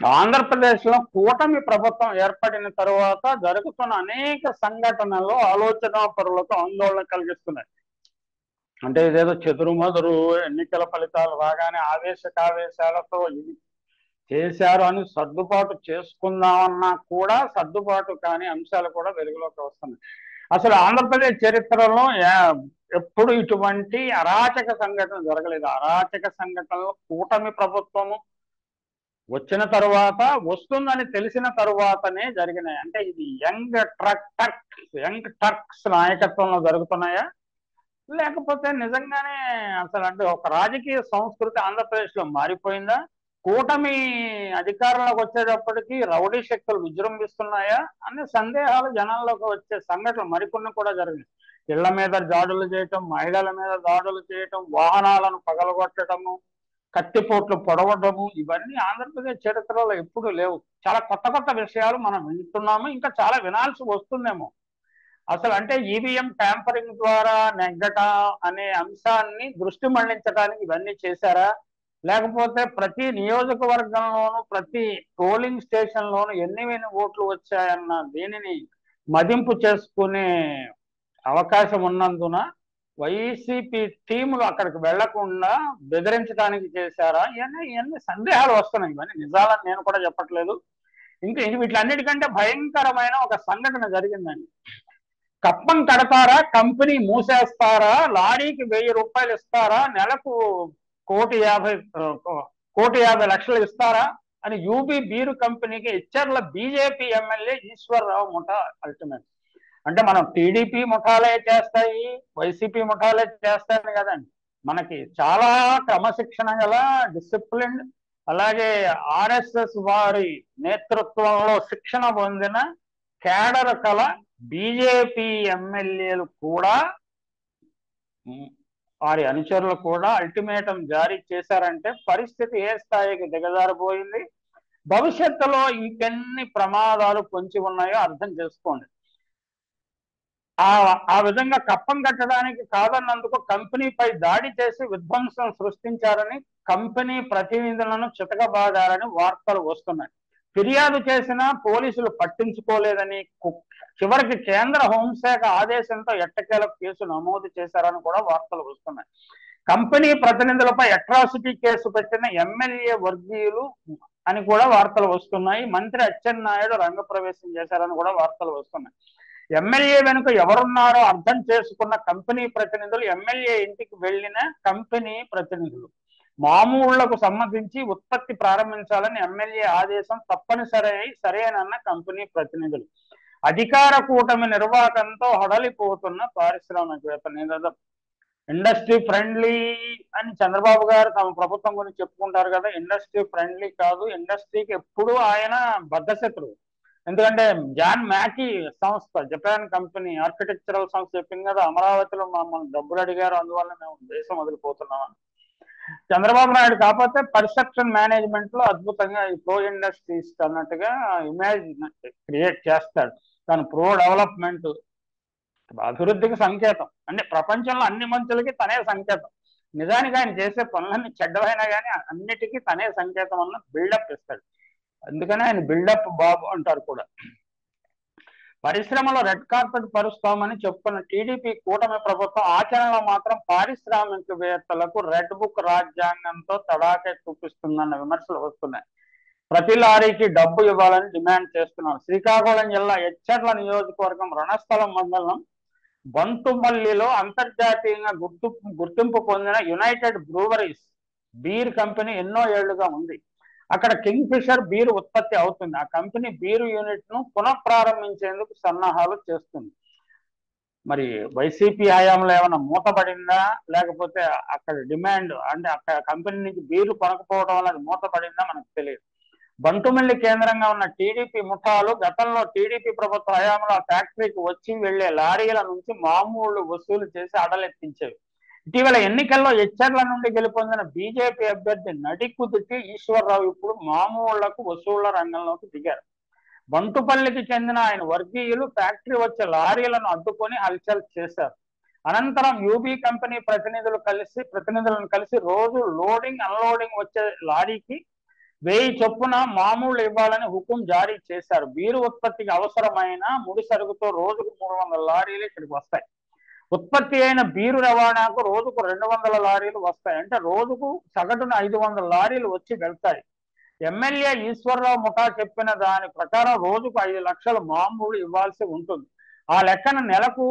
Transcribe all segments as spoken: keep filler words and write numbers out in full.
ఆంధ్రప్రదేశ్లో కూటమి ప్రభుత్వం ఏర్పడిన తరువాత జరుగుతున్న అనేక సంఘటనలు ఆలోచన పరులకు ఆందోళన కలిగిస్తున్నాయి. అంటే ఇదేదో చెదురుమదురు ఎన్నికల ఫలితాలు రాగానే ఆవేశకావేశాలతో ఇది చేశారు అని సర్దుబాటు చేసుకుందామన్నా కూడా సర్దుబాటు కాని అంశాలు కూడా వెలుగులోకి వస్తున్నాయి. అసలు ఆంధ్రప్రదేశ్ చరిత్రలో ఎప్పుడు ఇటువంటి అరాచక సంఘటన జరగలేదు. అరాచక సంఘటనలు కూటమి ప్రభుత్వము వచ్చిన తరువాత, వస్తుందని తెలిసిన తరువాతనే జరిగినాయి. అంటే ఇది young truck Turks young Turks నాయకత్వంలో జరుగుతున్నాయా, లేకపోతే నిజంగానే అసలు అంటే ఒక రాజకీయ సంస్కృతి ఆంధ్రప్రదేశ్లో మారిపోయిందా? కూటమి అధికారంలోకి వచ్చేటప్పటికి రౌడీ శక్తులు విజృంభిస్తున్నాయా అనే సందేహాలు జనాల్లోకి వచ్చే సంఘటనలు మరికొన్ని కూడా జరిగింది. ఇళ్ల మీద దాడులు చేయటం, మహిళల మీద దాడులు చేయటం, వాహనాలను పగలగొట్టడము, కత్తిపోట్లు పొడవడము, ఇవన్నీ ఆంధ్రప్రదేశ్ చరిత్రలో ఎప్పుడు లేవు. చాలా కొత్త కొత్త విషయాలు మనం వింటున్నాము, ఇంకా చాలా వినాల్సి వస్తుందేమో. అసలు అంటే ఈవీఎం ట్యాంపరింగ్ ద్వారా నెగ్గట అనే అంశాన్ని దృష్టి మళ్లించడానికి ఇవన్నీ చేశారా, లేకపోతే ప్రతి నియోజకవర్గంలోనూ ప్రతి పోలింగ్ స్టేషన్లోనూ ఎన్ని ఎన్ని ఓట్లు వచ్చాయన్న దీనిని మదింపు చేసుకునే అవకాశం ఉన్నందున వైసీపీ టీములు అక్కడికి వెళ్లకుండా బెదిరించడానికి చేశారా? ఇవన్నీ ఇవన్నీ సందేహాలు వస్తున్నాయి. ఇవన్నీ నిజాలని నేను కూడా చెప్పట్లేదు. ఇంకా వీటిలన్నిటికంటే భయంకరమైన ఒక సంఘటన జరిగిందండి. కప్పం కడతారా, కంపెనీ మూసేస్తారా, లారీకి వెయ్యి రూపాయలు ఇస్తారా, నెలకు కోటి యాభై కోటి యాభై లక్షలు ఇస్తారా అని యూబీ బీరు కంపెనీకి హెచ్ఆర్ల బీజేపీ ఎమ్మెల్యే ఈశ్వరరావు ముఠా అల్టిమేట్. అంటే మనం టీడీపీ ముఠాలే చేస్తాయి, వైసీపీ ముఠాలే చేస్తాయి కదండి. మనకి చాలా క్రమశిక్షణ గల, డిసిప్లిన్, అలాగే ఆర్ఎస్ఎస్ వారి నేతృత్వంలో శిక్షణ పొందిన కేడర్ కల బీజేపీ ఎమ్మెల్యేలు కూడా, వారి అనుచరులు కూడా అల్టిమేటం జారీ చేశారంటే పరిస్థితి ఏ స్థాయికి దిగజారిపోయింది, భవిష్యత్తులో ఇంకెన్ని ప్రమాదాలు పొంచి ఉన్నాయో అర్థం చేసుకోండి. ఆ ఆ విధంగా కప్పం కట్టడానికి కాదన్నందుకు కంపెనీపై దాడి చేసి విధ్వంసం సృష్టించారని, కంపెనీ ప్రతినిధులను చితకబాదారని వార్తలు వస్తున్నాయి. ఫిర్యాదు చేసినా పోలీసులు పట్టించుకోలేదని, చివరికి కేంద్ర హోంశాఖ ఆదేశంతో ఎట్టకేలకు కేసు నమోదు చేశారని కూడా వార్తలు వస్తున్నాయి. కంపెనీ ప్రతినిధులపై అట్రాసిటీ కేసు పెట్టిన ఎమ్మెల్యే వర్గీయులు అని కూడా వార్తలు వస్తున్నాయి. మంత్రి అచ్చెన్నాయుడు రంగప్రవేశం చేశారని కూడా వార్తలు వస్తున్నాయి. ఎమ్మెల్యే వెనుక ఎవరున్నారో అర్థం చేసుకున్న కంపెనీ ప్రతినిధులు ఎమ్మెల్యే ఇంటికి వెళ్ళిన కంపెనీ ప్రతినిధులు మామూళ్లకు సంబంధించి ఉత్పత్తి ప్రారంభించాలని ఎమ్మెల్యే ఆదేశం తప్పనిసరి సరేనన్న కంపెనీ ప్రతినిధులు. అధికార కూటమి నిర్వాహకంతో హడలిపోతున్న పారిశ్రామికవేత్త. నేను ఇండస్ట్రీ ఫ్రెండ్లీ అని చంద్రబాబు గారు తమ ప్రభుత్వం గురించి చెప్పుకుంటారు కదా, ఇండస్ట్రీ ఫ్రెండ్లీ కాదు. ఇండస్ట్రీకి ఎప్పుడూ ఆయన బద్ధశత్రువు. ఎందుకంటే జాన్ మ్యాకీ సంస్థ, జపాన్ కంపెనీ, ఆర్కిటెక్చరల్ సంస్థ చెప్పింది కదా, అమరావతిలో మమ్మల్ని డబ్బులు అడిగారు, అందువల్ల మేము దేశం వదిలిపోతున్నామని. చంద్రబాబు నాయుడు కాకపోతే పర్సెప్షన్ మేనేజ్మెంట్ లో అద్భుతంగా ఈ ప్రో ఇండస్ట్రీస్ అన్నట్టుగా ఇమేజ్ క్రియేట్ చేస్తాడు. తను ప్రో డెవలప్మెంట్, అభివృద్ధికి సంకేతం, అంటే ప్రపంచంలో అన్ని మంచులకి తనే సంకేతం. నిజానికి ఆయన చేసే పనులన్నీ చెడ్డవైనా కానీ అన్నిటికీ తనే సంకేతం అన్న బిల్డప్ ఇస్తాడు. అందుకనే ఆయన బిల్డప్ బాబు అంటారు కూడా. పరిశ్రమలో రెడ్ కార్పెట్ పరుస్తామని చెప్పుకున్న టీడీపీ కూటమి ప్రభుత్వం ఆచరణలో మాత్రం పారిశ్రామికవేత్తలకు రెడ్ బుక్ రాజ్యాంగంతో తడాకే చూపిస్తుందన్న విమర్శలు వస్తున్నాయి. ప్రతి లారీకి డబ్బు ఇవ్వాలని డిమాండ్ చేస్తున్నారు. శ్రీకాకుళం జిల్లా ఎచ్చర్ల నియోజకవర్గం రణస్థలం మండలం బంటుమల్లిలో అంతర్జాతీయంగా గుర్తు గుర్తింపు పొందిన యునైటెడ్ బ్రూవరీస్ బీర్ కంపెనీ ఎన్నో ఏళ్లుగా ఉంది. అక్కడ కింగ్ ఫిషర్ బీరు ఉత్పత్తి అవుతుంది. ఆ కంపెనీ బీరు యూనిట్ ను పునఃప్రారంభించేందుకు సన్నాహాలు చేస్తుంది. మరి వైసీపీ హయాంలో ఏమైనా మూతపడిందా, లేకపోతే అక్కడ డిమాండ్ అంటే అక్కడ కంపెనీ నుంచి బీరు కొనకపోవడం వల్ల అది మూతపడిందా మనకు తెలియదు. బంటుమల్లి కేంద్రంగా ఉన్న టీడీపీ ముఠాలు గతంలో టీడీపీ ప్రభుత్వ హయాంలో ఆ ఫ్యాక్టరీకి వచ్చి వెళ్లే లారీల నుంచి మామూళ్లు వసూలు చేసి అడలెత్తించేవి. ఇటీవల ఎన్నికల్లో ఎచ్చర్ల నుండి గెలుపొందిన బీజేపీ అభ్యర్థి నడికుదిటి ఈశ్వరరావు ఇప్పుడు మామూళ్లకు వసూళ్ల రంగంలోకి దిగారు. బంటుపల్లికి చెందిన ఆయన వర్గీయులు ఫ్యాక్టరీ వచ్చే లారీలను అడ్డుకొని హల్చల్ చేశారు. అనంతరం యూబీ కంపెనీ ప్రతినిధులు కలిసి ప్రతినిధులను కలిసి రోజు లోడింగ్ అన్లోడింగ్ వచ్చే లారీకి వెయ్యి చొప్పున మామూలు ఇవ్వాలని హుకుం జారీ చేశారు. బీరు ఉత్పత్తికి అవసరమైన ముడి సరుకుతో రోజుకు మూడు వందల లారీలు ఇక్కడికి వస్తాయి. ఉత్పత్తి అయిన బీరు రవాణాకు రోజుకు రెండు వందల లారీలు వస్తాయి. అంటే రోజుకు సగటున ఐదు వందల లారీలు వచ్చి వెళ్తాయి. ఎమ్మెల్యే ఈశ్వరరావు ముఠా చెప్పిన దాని ప్రకారం రోజుకు ఐదు లక్షల మామూలు ఇవ్వాల్సి ఉంటుంది. ఆ లెక్కన నెలకు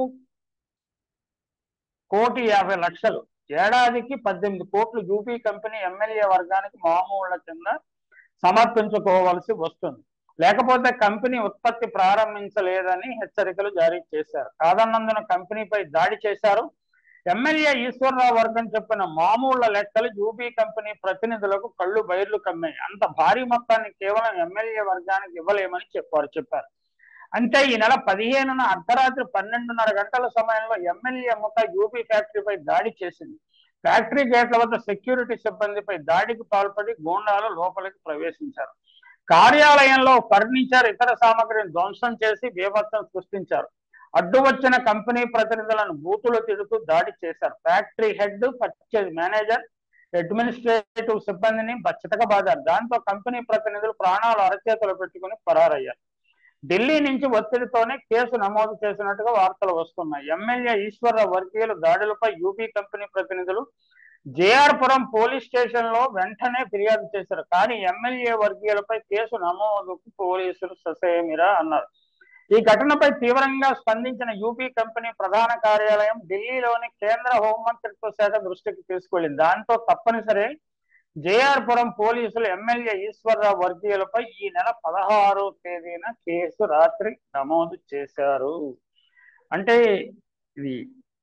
కోటి యాభై లక్షలు, ఏడాదికి పద్దెనిమిది కోట్లు యూపీ కంపెనీ ఎమ్మెల్యే వర్గానికి మామూళ్ల కింద సమర్పించుకోవాల్సి వస్తుంది. లేకపోతే కంపెనీ ఉత్పత్తి ప్రారంభించలేదని హెచ్చరికలు జారీ చేశారు. కాదన్నందున కంపెనీపై దాడి చేశారు. ఎమ్మెల్యే ఈశ్వరరావు వర్గం చెప్పిన మామూళ్ల లెక్కలు యూపీ కంపెనీ ప్రతినిధులకు కళ్ళు బైర్లు కమ్మాయి. అంత భారీ మొత్తాన్ని కేవలం ఎమ్మెల్యే వర్గానికి ఇవ్వలేమని చెప్పారు చెప్పారు అంటే ఈ నెల పదిహేనున అర్ధరాత్రి పన్నెండున్నర గంటల సమయంలో ఎమ్మెల్యే ముఠా యూపీ ఫ్యాక్టరీపై దాడి చేసింది. ఫ్యాక్టరీ గేట్ల వద్ద సెక్యూరిటీ సిబ్బందిపై దాడికి పాల్పడి గూండాలు లోపలికి ప్రవేశించారు. కార్యాలయంలో ఫర్నిచర్, ఇతర సామగ్రిని ధ్వంసం చేసి బీభత్సం సృష్టించారు. అడ్డు వచ్చిన కంపెనీ ప్రతినిధులను బూతులు తిడుతూ దాడి చేశారు. Factory head, purchase manager, administrative సిబ్బందిని చితకబాదారు. దాంతో కంపెనీ ప్రతినిధులు ప్రాణాలు అరచేతులు పెట్టుకుని పరారయ్యారు. ఢిల్లీ నుంచి ఒత్తిడితోనే కేసు నమోదు చేసినట్టుగా వార్తలు వస్తున్నాయి. ఎమ్మెల్యే ఈశ్వరరావు వర్గీయుల దాడులపై యూపీ కంపెనీ ప్రతినిధులు జేఆర్ పురం పోలీస్ స్టేషన్ లో వెంటనే ఫిర్యాదు చేశారు. కానీ ఎమ్మెల్యే వర్గీయులపై కేసు నమోదుకు పోలీసులు ససేమిరా అన్నారు. ఈ ఘటనపై తీవ్రంగా స్పందించిన యూపీ కంపెనీ ప్రధాన కార్యాలయం ఢిల్లీలోని కేంద్ర హోంమంత్రిత్వ శాఖ దృష్టికి తీసుకెళ్లింది. దాంతో తప్పనిసరి జేఆర్ పురం పోలీసులు ఎమ్మెల్యే ఈశ్వరరావు వర్గీయులపై ఈ నెల పదహారో తేదీన కేసు రాత్రి నమోదు చేశారు. అంటే ఇది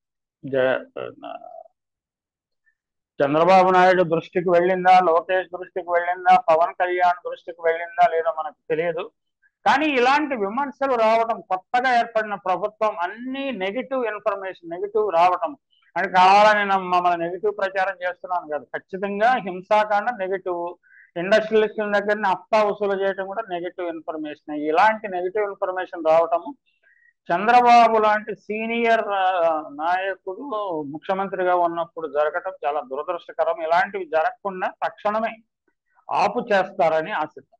చంద్రబాబు నాయుడు దృష్టికి వెళ్ళిందా, లోకేష్ దృష్టికి వెళ్ళిందా, పవన్ కళ్యాణ్ దృష్టికి వెళ్ళిందా లేదో మనకు తెలియదు. కానీ ఇలాంటి విమర్శలు రావడం, కొత్తగా ఏర్పడిన ప్రభుత్వం అన్ని నెగిటివ్ ఇన్ఫర్మేషన్ నెగిటివ్ రావటం అంటే కావాలని మమ్మల్ని నెగిటివ్ ప్రచారం చేస్తున్నాను కాదు, ఖచ్చితంగా హింసాకాండ నెగిటివ్, ఇండస్ట్రియలిస్టుల దగ్గర అప్తా వసూలు చేయడం కూడా నెగిటివ్ ఇన్ఫర్మేషన్. ఇలాంటి నెగిటివ్ ఇన్ఫర్మేషన్ రావటము చంద్రబాబు లాంటి సీనియర్ నాయకుడు ముఖ్యమంత్రిగా ఉన్నప్పుడు జరగటం చాలా దురదృష్టకరం. ఇలాంటివి జరగకుండా తక్షణమే ఆపు చేస్తారని ఆశిద్దాం.